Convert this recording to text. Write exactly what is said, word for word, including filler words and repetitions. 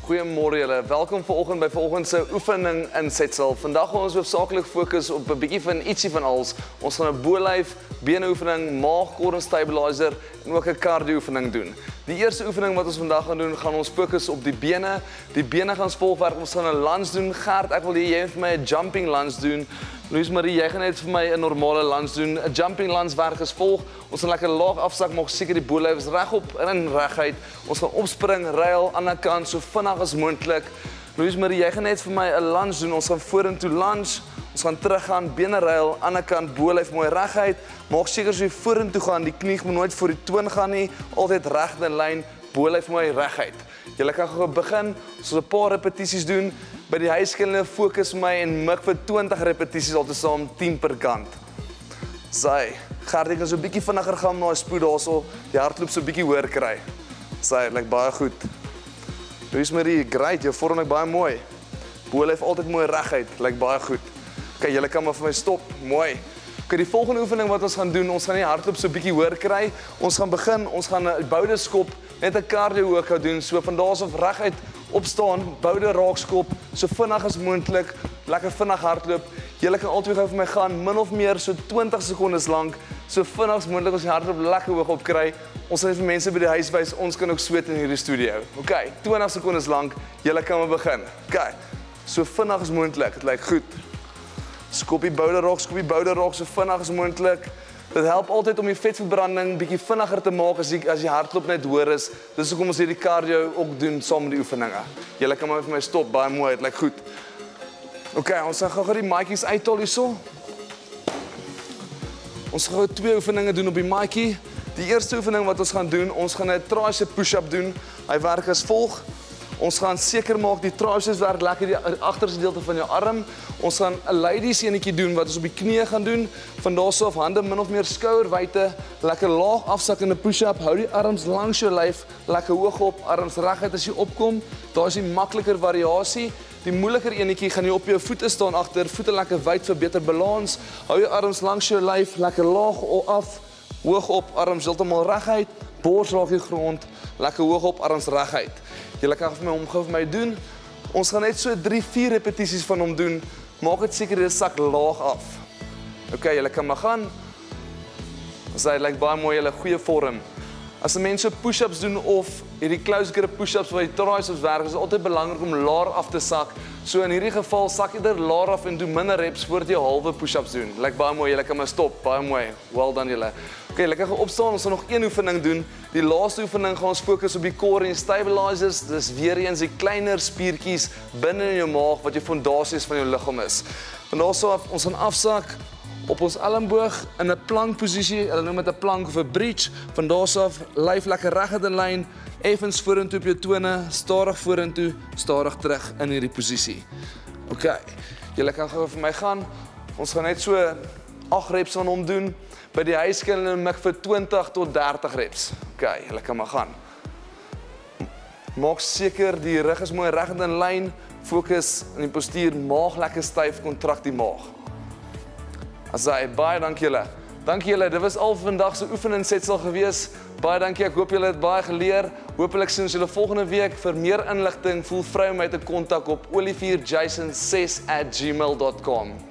Goeiemôre julle. Welkom vanoggend by vanoggend se oefening insetsel. Vandag gaan ons hoofsaaklik fokus op 'n bietjie van ietsie van alles. Ons gaan 'n bolyf, beneoefening, maag, core and stabilizer en ook 'n cardio oefening doen. Die eerste oefening wat ons vandag gaan doen, gaan ons fokus op die bene. Die bene gaan ons volgwerk. Ons gaan 'n lunge doen. Gert, ek wil hê jy moet vir my 'n jumping lunge doen. Louise Marie, jy gaan net vir my 'n normale lunge doen. 'n Jumping lunge werk is volg. Ons gaan lekker laag afsak, maak seker die bolyf is regop en reguit. Ons gaan opspring, ruil aan die kant so vinnig as moontlik. Louise Marie, jy gaan net vir my 'n lunge doen. Ons gaan vorentoe lunge. Ons gaan teruggaan, bene ruil, aan die kant bolyf mooi reguit. Maak seker so jy vorentoe gaan, die knie moet nooit voor die toon gaan nie. Altyd regte lyn, bolyf mooi reguit. Julle kan gou begin. Ons sal 'n paar repetisies doen. By die huiskinders fokus my en mik vir twintig repetisies altesaam tien per kant. Sy, Gert, ek kan so 'n bietjie vinniger gaan na die spoed daarso, die hartloop so 'n bietjie hoër kry. Sy, lyk baie goed. Louise Marie, great, jou vorm lyk baie mooi. Bolyf altyd mooi reguit, lyk baie goed. Okay, julle kan maar vir my stop, mooi. Okay, die volgende oefening wat ons gaan doen, ons gaan die hartloop so 'n bietjie hoër kry. Ons gaan begin, ons gaan 'n bouderskop, net 'n cardio workout doen, so van daar af reguit opstaan, boude raakskop, so vinnig as moontlik, lekker vinnig hardloop. Julle kan altyd gou vir my gaan, min of meer so twintig sekondes lank, so vinnig as moontlik as die hardloop lekker hoog op kry. Ons sal vir mense by die huis wys, ons kan ook sweet in hierdie studio. Okay, twintig sekondes lank, julle kan maar begin. Okay, so vinnig as moontlik, dit lyk goed. Skoppie boude raak, skoppie boude raak, so vinnig as moontlik. Dit help altyd om die vetverbranding bietjie vinniger te maak as die, as die hartklop net hoër is. Dis hoekom ons hierdie cardio ook doen saam met die oefeninge. Julle kan maar vir my stop, baie mooi, dit lyk goed. OK, ons gaan gou die maatjies uithaal hierso. Ons gaan gou twee oefeninge doen op die maatjie. Die eerste oefening wat ons gaan doen, ons gaan 'n tricep push-up doen. Hy werk as volg. Ons gaan seker maak die triceps werk lekker die agterste gedeelte van jou arm. Ons gaan 'n ladies enetjie doen wat ons op die knieë gaan doen. Van daarso af hande min of meer skouerwyte, lekker laag afsak in 'n push-up. Hou die arms langs jou lyf, lekker hoog op, arms reguit as jy opkom. Daar is die makliker variasie. Die moeiliker enetjie gaan jy op jou voete staan agter, voete lekker wyd vir beter balans. Hou jou arms langs jou lyf, lekker laag af, hoog op, arms heeltemal reguit, bors raak die grond, lekker hoog op, arms reguit. Julle kan vir my omgou vir my doen. Ons gaan net so drie vier repetisies van hom doen. Maak dit seker jy sak laag af. OK, julle kan maar gaan. Sy lyk baie mooi, julle goeie vorm. As 'n mens so push-ups doen of hierdie close grip push-ups waar die triceps werk, is dit altyd belangrik om laer af te sak. So in hierdie geval sak jy er laer af en doen minder reps voordat jy halwe push-ups doen. Lyk baie mooi, julle kan maar stop. Baie mooi. Well done julle. OK, lekker gaan opstaan. Ons gaan nog een oefening doen. Die laaste oefening gaan ons fokus op die core and stabilizers. Dis weer eens die kleiner spiertjies binne in jou maag wat jou fondasies van jou liggaam is. Van daarso af, ons gaan afsak op ons elmboog in 'n plankposisie. Hulle noem dit 'n plank of 'n bridge. Van daarso af lyf lekker reguit in lyn, effens vorentoe op jou tone, stadig vorentoe, stadig terug in hierdie posisie. OK. Julle kan gou vir my gaan. Ons gaan net so agt reps van hom doen. By die huiskinders mik vir twintig tot dertig reps. OK, julle kan maar gaan. Maak seker die rug is mooi reguit in lyn. Fokus in die postuur, maag lekker styf, kontrak die maag. Asai, baie dankie julle. Dankie julle, dit was al vandag se oefeningssetsel gewees. Baie dankie, ek hoop julle het baie geleer. Hoopelik sien ons julle volgende week. Vir meer inligting, voel vry om my te kontak op olivier jason ses at gmail dot com.